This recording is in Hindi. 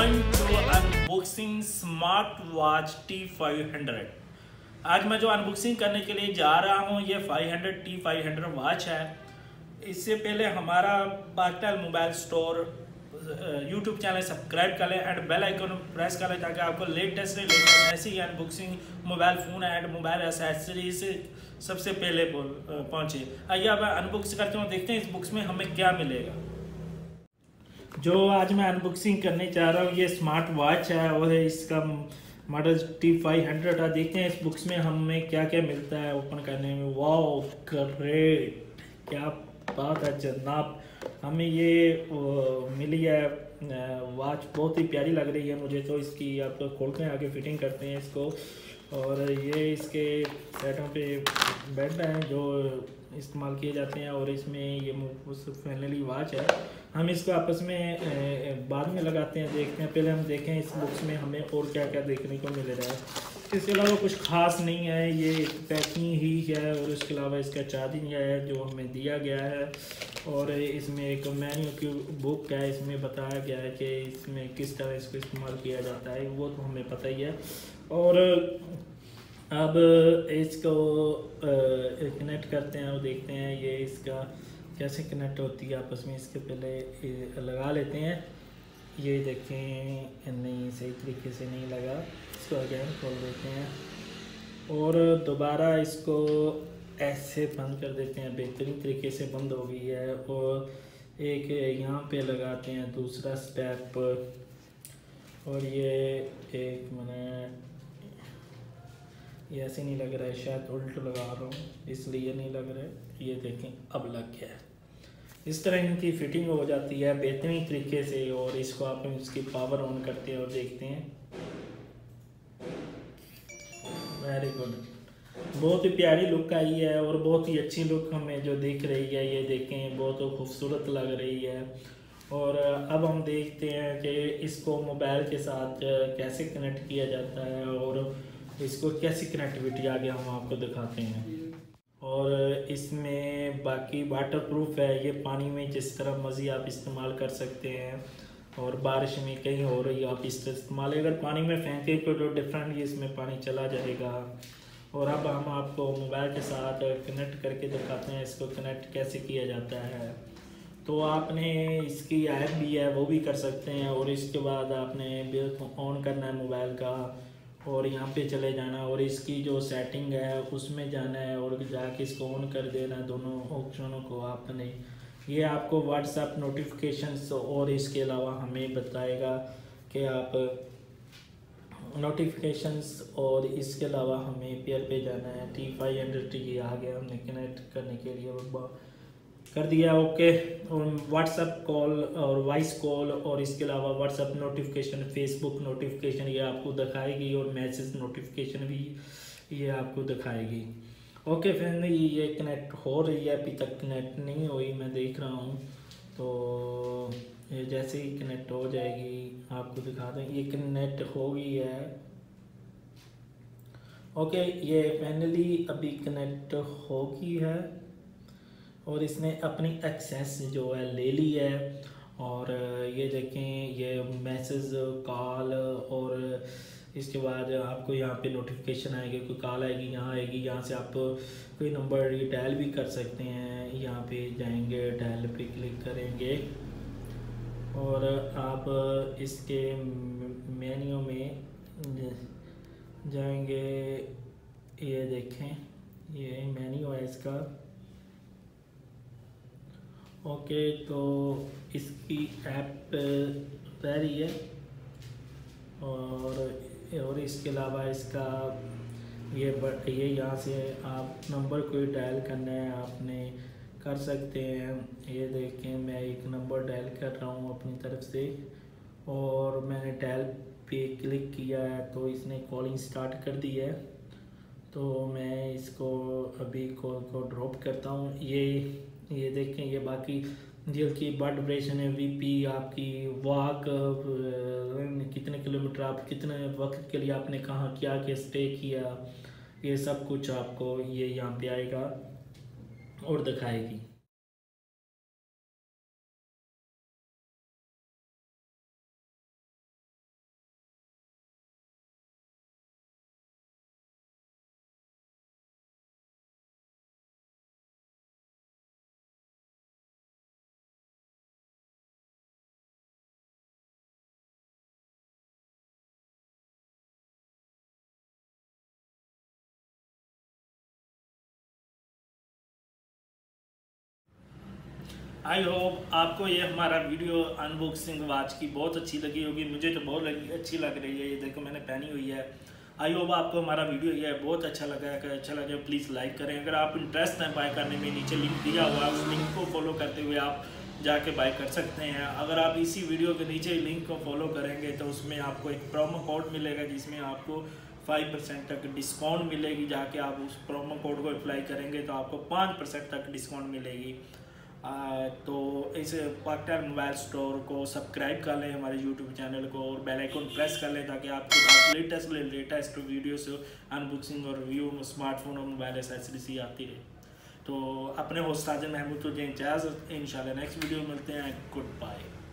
going to unboxing smart watch T500। आज मैं जो अनबॉक्सिंग करने के लिए जा रहा हूँ ये 500 T500 वॉच है। इससे पहले हमारा बागटाल mobile store YouTube channel subscribe कर लें एंड बेल आइकन प्रेस कर लें ताकि आपको लेटेस्ट ऐसी ही unboxing mobile phone and mobile accessories सबसे पहले पहुँचे। आइए अब अनबॉक्स करते हैं, देखते हैं इस बुक्स में हमें क्या मिलेगा। जो आज मैं अनबॉक्सिंग करने जा रहा हूँ ये स्मार्ट वॉच है और इसका मॉडल T500 है। देखते हैं इस बुक्स में हमें क्या क्या मिलता है ओपन करने में। वाओ ग्रेट, क्या बात है जनाब। हमें ये मिली है वॉच, बहुत ही प्यारी लग रही है मुझे तो। इसकी आप खोलते हैं, आगे फिटिंग करते हैं इसको। और ये इसके साइडों पे बेड हैं जो इस्तेमाल किए जाते हैं और इसमें ये फाइनली वॉच है। हम इसको आपस में बाद में लगाते हैं, देखते हैं। पहले हम देखें इस बुक्स में हमें और क्या क्या देखने को मिल रहा है। इसके अलावा कुछ ख़ास नहीं है, ये पैकिंग ही है और उसके अलावा इसका चार्जिंग है जो हमें दिया गया है। और इसमें एक मेन्यू की बुक है, इसमें बताया गया है कि इसमें किस तरह इसको इस्तेमाल किया जाता है, वो तो हमें पता ही है। और अब इसको कनेक्ट करते हैं और देखते हैं ये इसका कैसे कनेक्ट होती है आपस में। इसके पहले लगा लेते हैं। ये देखें, नहीं सही तरीके से नहीं लगा। इसको अगेन खोल देते हैं और दोबारा इसको ऐसे बंद कर देते हैं। बेहतरीन तरीके से बंद हो गई है। और एक यहाँ पे लगाते हैं दूसरा स्टेप। और ये एक मिनट, ये ऐसे नहीं लग रहा है, शायद उल्ट लगा रहा हूँ इसलिए नहीं लग रहा है। ये देखें अब लग गया है। इस तरह इनकी फिटिंग हो जाती है बेहतरीन तरीके से। और इसको आप इसकी पावर ऑन करते हैं और देखते हैं। वेरी गुड, बहुत ही प्यारी लुक आई है और बहुत ही अच्छी लुक हमें जो दिख रही है। ये देखें बहुत खूबसूरत लग रही है। और अब हम देखते हैं कि इसको मोबाइल के साथ कैसे कनेक्ट किया जाता है और इसको कैसी कनेक्टिविटी आगे हम आपको दिखाते हैं। और इसमें बाकी वाटर प्रूफ है, ये पानी में जिस तरह मर्जी आप इस्तेमाल कर सकते हैं। और बारिश में कहीं हो रही है आप इसका इस्तेमाल, अगर पानी में फेंके तो डिफरेंट इसमें पानी चला जाएगा। और अब हम आपको मोबाइल के साथ कनेक्ट करके दिखाते हैं इसको कनेक्ट कैसे किया जाता है। तो आपने इसकी ऐप भी है वो भी कर सकते हैं। और इसके बाद आपने ऑन करना है मोबाइल का और यहाँ पे चले जाना और इसकी जो सेटिंग है उसमें जाना है और जाके इसको ऑन कर देना है। दोनों ऑप्शनों को आपने, ये आपको व्हाट्सएप नोटिफिकेशंस और इसके अलावा हमें बताएगा कि आप नोटिफिकेशंस। और इसके अलावा हमें पेयर पे जाना है। T500 ये आ गया, हमने कनेक्ट करने के लिए कर दिया ओके। और व्हाट्सएप कॉल और वॉइस कॉल और इसके अलावा व्हाट्सएप नोटिफिकेशन, फेसबुक नोटिफिकेशन ये आपको दिखाएगी और मैसेज नोटिफिकेशन भी ये आपको दिखाएगी। ओके फ्रेंड, ये कनेक्ट हो रही है, अभी तक कनेक्ट नहीं हुई, मैं देख रहा हूँ। तो ये जैसे ही कनेक्ट हो जाएगी आपको दिखा दें। ये कनेक्ट हो गई है ओके। ये फाइनली अभी कनेक्ट हो गई है और इसने अपनी एक्सेस जो है ले ली है। और ये देखें, ये मैसेज, कॉल और इसके बाद आपको यहाँ पे नोटिफिकेशन आएगी, कोई कॉल आएगी यहाँ आएगी। यहाँ से आप कोई नंबर डायल भी कर सकते हैं। यहाँ पे जाएंगे, डायल पे क्लिक करेंगे और आप इसके मेन्यू में जाएंगे। ये देखें, ये मेन्यू है इसका ओके। तो इसकी ऐप रह रही है और इसके अलावा इसका ये यहाँ से आप नंबर कोई डायल करना है आपने कर सकते हैं। ये देखें, मैं एक नंबर डायल कर रहा हूँ अपनी तरफ से और मैंने डायल पे क्लिक किया है तो इसने कॉलिंग स्टार्ट कर दी है। तो मैं इसको अभी कॉल को ड्रॉप करता हूँ। ये देखें, ये बाकी दिल की ब्लड प्रेशर है, वीपी, आपकी वॉक, कितने किलोमीटर आप कितने वक्त के लिए आपने कहाँ क्या क्या स्टे किया, ये सब कुछ आपको ये यहाँ पे आएगा और दिखाएगी। आई होप आपको ये हमारा वीडियो अनबॉक्सिंग वॉच की बहुत अच्छी लगी होगी। मुझे तो बहुत अच्छी लग रही है। ये देखो मैंने पहनी हुई है। आई होप आपको हमारा वीडियो ये बहुत अच्छा लगा है। अगर अच्छा लगे प्लीज़ लाइक करें। अगर आप इंटरेस्ट हैं बाय करने में, नीचे लिंक दिया हुआ है, उस लिंक को फॉलो करते हुए आप जाके बाय कर सकते हैं। अगर आप इसी वीडियो के नीचे लिंक को फॉलो करेंगे तो उसमें आपको एक प्रोमो कोड मिलेगा जिसमें आपको 5% तक डिस्काउंट मिलेगी। जाके आप उस प्रोमो कोड को अप्लाई करेंगे तो आपको 5% तक डिस्काउंट मिलेगी। तो इस पाकिस्तान मोबाइल स्टोर को सब्सक्राइब कर लें, हमारे यूट्यूब चैनल को, और बेल आइकन प्रेस कर लें ताकि आपके पास लेटेस्ट वीडियोस अनबॉक्सिंग और रिव्यू स्मार्टफोन और मोबाइल एसेसरीज ही आती रहे। तो अपने होस्ट साजिद महमूद को दें इजाज़त। इंशाल्लाह नेक्स्ट वीडियो मिलते हैं। Good bye.